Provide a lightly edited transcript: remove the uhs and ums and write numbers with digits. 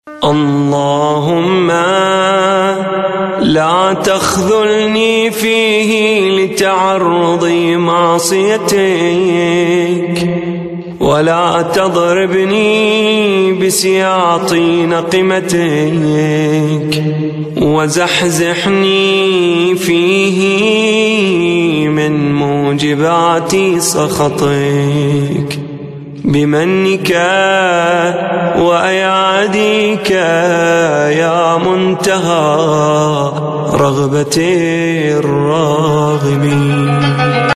اللهم لا تخذلني فيه لتعرض معصيتك، ولا تضربني بسياط نقمتك، وزحزحني فيه من موجبات سخطك، بمنك وأياديك يا منتهى رغبة الراغبين.